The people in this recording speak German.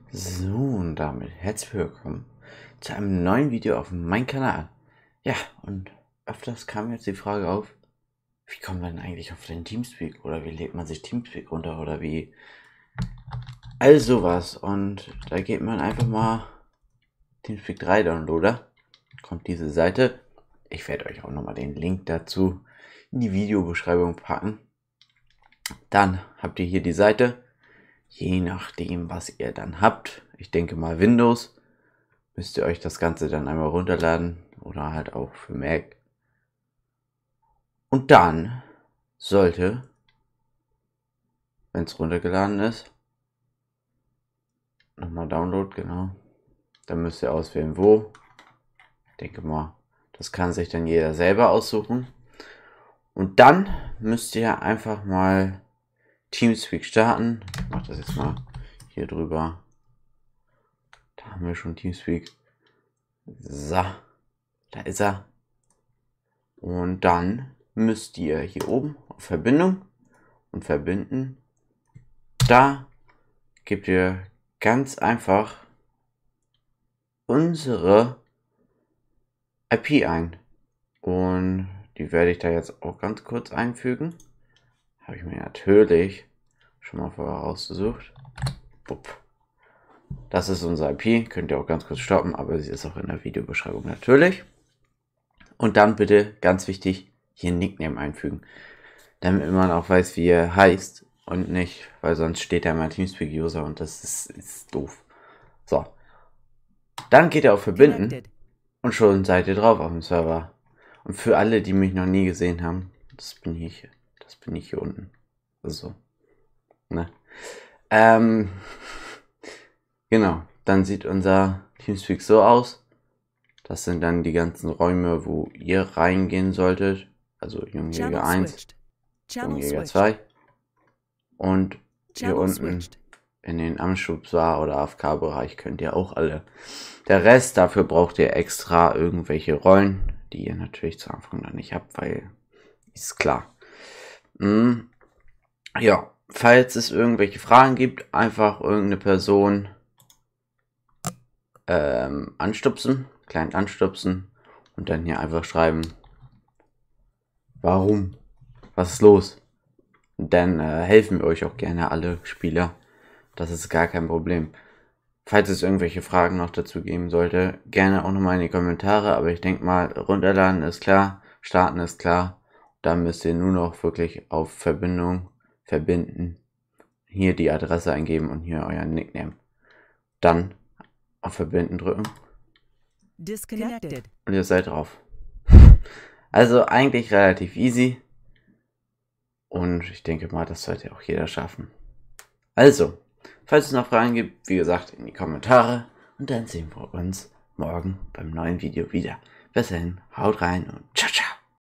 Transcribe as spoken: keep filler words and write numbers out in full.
So, und damit herzlich willkommen zu einem neuen Video auf meinem Kanal. Ja, und öfters kam jetzt die Frage auf, wie kommt man eigentlich auf den Teamspeak oder wie lädt man sich Teamspeak runter oder wie all sowas. Und da geht man einfach mal Teamspeak drei Downloader, kommt diese Seite. Ich werde euch auch nochmal den Link dazu in die Videobeschreibung packen. Dann habt ihr hier die Seite. Je nachdem, was ihr dann habt, ich denke mal Windows, müsst ihr euch das Ganze dann einmal runterladen oder halt auch für Mac. Und dann sollte, wenn es runtergeladen ist, nochmal Download, genau, dann müsst ihr auswählen, wo. Ich denke mal, das kann sich dann jeder selber aussuchen. Und dann müsst ihr einfach mal Teamspeak starten. Ich mache das jetzt mal hier drüber. Da haben wir schon Teamspeak. So, da ist er. Und dann müsst ihr hier oben auf Verbindung und verbinden. Da gebt ihr ganz einfach unsere I P ein. Und die werde ich da jetzt auch ganz kurz einfügen. Habe ich mir natürlich schon mal vorher rausgesucht. Das ist unser I P. Könnt ihr auch ganz kurz stoppen, aber sie ist auch in der Videobeschreibung natürlich. Und dann bitte, ganz wichtig, hier ein Nickname einfügen. Damit man auch weiß, wie er heißt. Und nicht, weil sonst steht da mal Teamspeak-User und das ist, ist doof. So. Dann geht ihr auf Verbinden. Und schon seid ihr drauf auf dem Server. Und für alle, die mich noch nie gesehen haben, das bin ich hier. Das bin ich hier unten. So. Ne? Ähm. Genau. Dann sieht unser Teamspeak so aus. Das sind dann die ganzen Räume, wo ihr reingehen solltet. Also Jungjäger eins, Jungjäger zwei. Und hier unten in den Anschubsar oder A F K-Bereich könnt ihr auch alle. Der Rest, dafür braucht ihr extra irgendwelche Rollen, die ihr natürlich zu Anfang noch nicht habt, weil ist klar. Hm. Ja, falls es irgendwelche Fragen gibt, einfach irgendeine Person ähm, anstupsen, klein anstupsen und dann hier einfach schreiben, warum, was ist los? Und dann äh, helfen wir euch auch gerne alle Spieler. Das ist gar kein Problem. Falls es irgendwelche Fragen noch dazu geben sollte, gerne auch nochmal in die Kommentare. Aber ich denke mal, runterladen ist klar, starten ist klar. Dann müsst ihr nur noch wirklich auf Verbindung verbinden. Hier die Adresse eingeben und hier euren Nickname. Dann auf Verbinden drücken. Disconnected. Und ihr seid drauf. Also eigentlich relativ easy. Und ich denke mal, das sollte auch jeder schaffen. Also, falls es noch Fragen gibt, wie gesagt, in die Kommentare. Und dann sehen wir uns morgen beim neuen Video wieder. Bis dahin, haut rein und ciao, ciao.